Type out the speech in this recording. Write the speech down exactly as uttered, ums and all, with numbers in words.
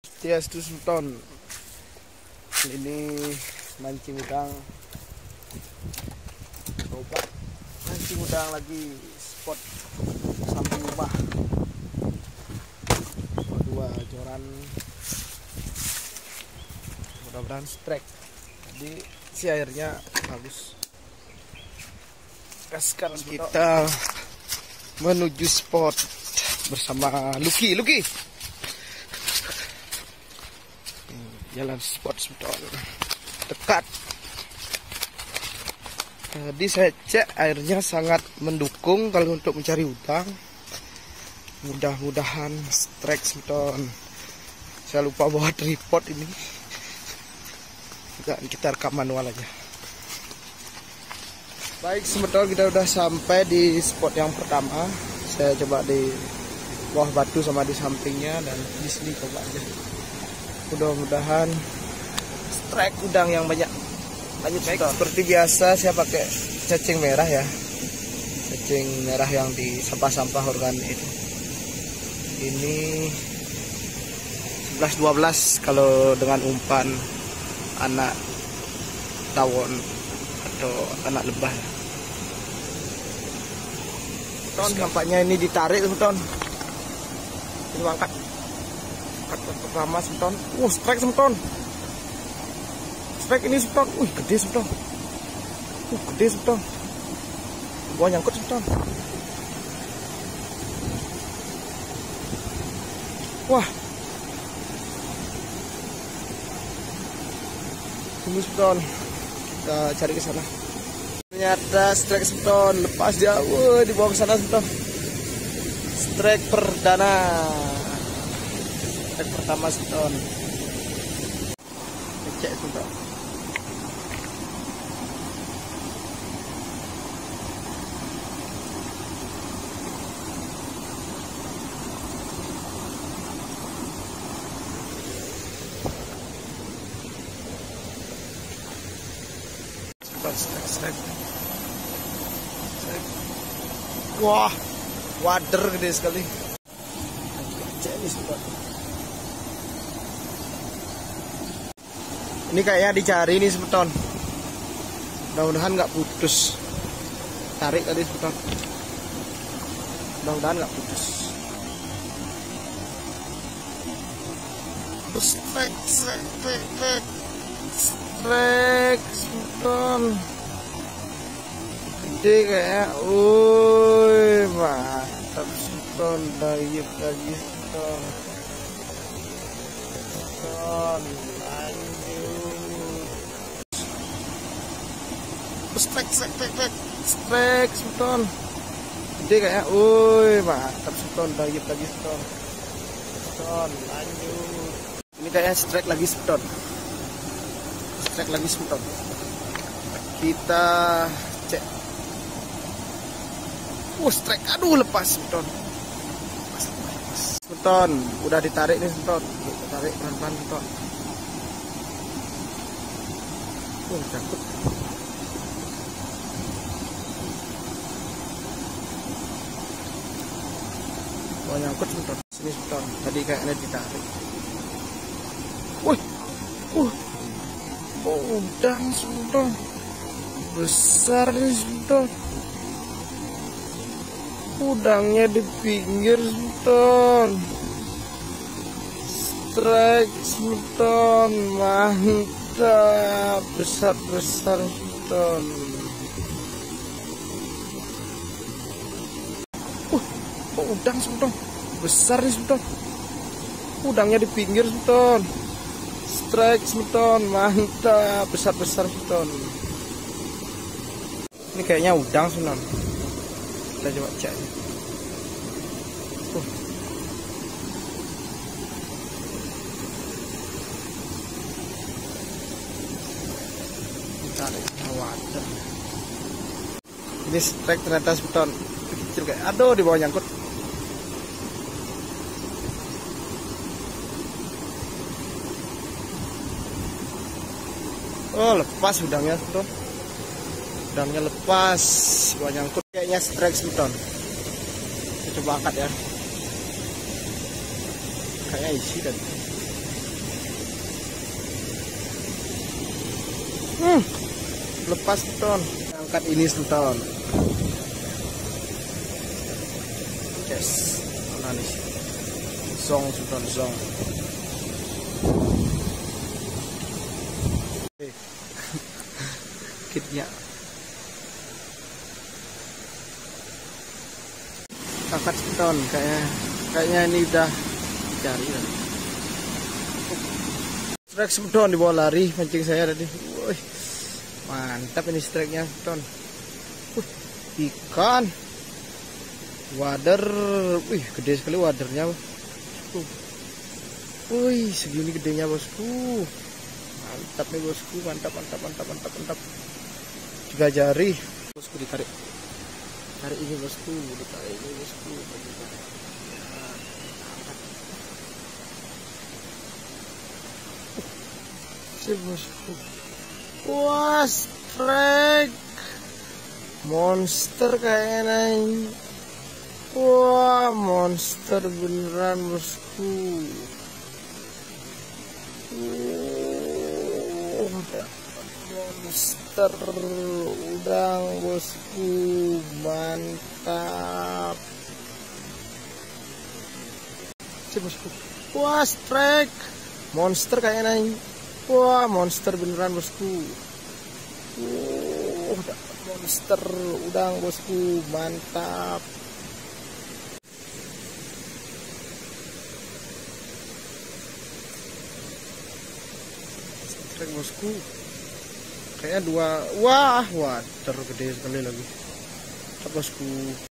Swastiastu ton. Ini mancing udang. Coba mancing udang lagi spot samping rumah. Dua joran. Mudah-mudahan strike. Jadi si airnya bagus. Gaskan kita menuju spot bersama Lucky. Lucky. Jalan spot spot dekat. Tadi saya cek airnya sangat mendukung kalau untuk mencari udang. Mudah-mudahan strike semeton. Saya lupa bawa tripod ini. Kita, kita rekam manual aja. Baik semeton, kita udah sampai di spot yang pertama. Saya coba di bawah batu sama di sampingnya dan di sini coba aja. Mudah-mudahan strike udang yang banyak. Lanjut. Baik, seperti biasa saya pakai cacing merah ya, cacing merah yang di sampah-sampah organik itu. Ini sebelas dua belas kalau dengan umpan anak tawon atau anak lebah. Ton, nampaknya ini ditarik teman-teman. Ini angkat. Pertama semeton, uh strike semeton, strike ini semeton, uh gede semeton, uh gede semeton, gua nyangkut semeton, wah, ini semeton, kita cari ke sana. Ternyata strike semeton, lepas dia, wah dibawa ke sana semeton, strike perdana. Pertama seton, cek seton. Wah, wader gede sekali. Cek ini seton. Ini kayaknya dicari nih semeton. Mudah-mudahan nggak putus. Tarik tadi semeton. Mudah-mudahan nggak putus. Strike, strike, strike, strike, semeton. Gede kayaknya. Woi, mantap semeton. Dayep lagi semeton. Semeton. Strike, strike, strike, strike, semeton. Gede kayaknya, woi mantap semeton, dayep lagi semeton. Semeton, lanjut. Ini kayaknya strike lagi semeton. Strike lagi semeton. Kita cek. Uh, strike, aduh lepas semeton. Lepas, lepas. Semeton, udah ditarik nih semeton. Tarik pelan-pelan semeton. Uh, cakep. Oh, nyangkut sebentar. Sini sebentar. Tadi kayaknya ditarik. Wih. Uh. Oh, udang sebentar. Besar nih sebentar. Udangnya di pinggir sebentar. Strike sebentar. Mantap. Besar-besar sebentar. Udang semeton besar nih semeton, udangnya di pinggir semeton, strike semeton, mantap, besar besar semeton. Ini kayaknya udang semeton, kita coba cek. Tuh. Tarik wadah. Ini strike ternyata semeton kecil kayak, aduh di bawah nyangkut. Oh lepas udangnya tuh, udangnya lepas, gua nyangkut kayaknya strike semeton. Kita coba angkat ya. Kayaknya isi dan Hmm, lepas ton. Angkat ini ton. Yes, mana nih? Zong ton zong. Kitnya. Angkat ton kayaknya. Kayaknya ini udah dicari kan. Strike seton di bawah lari mancing saya tadi. Wih, mantap ini strike-nya ton. Uh, ikan wader, wih gede sekali wadernya. Uh. Wih segini gedenya bosku. Mantap nih bosku, mantap mantap mantap mantap mantap. Tiga jari bosku, ditarik. Tarik ini bosku, ditarik ini bosku. Si bosku. Wah, strike monster kayaknya ini. Wah, monster beneran bosku. Uh, monster udang bosku, mantap. Si bosku. Wah, strike monster kayaknya ini. Wah, monster beneran bosku. Uh, monster udang bosku, mantap. Strike bosku. Kayaknya dua. Wah, water gede sekali lagi. Bosku.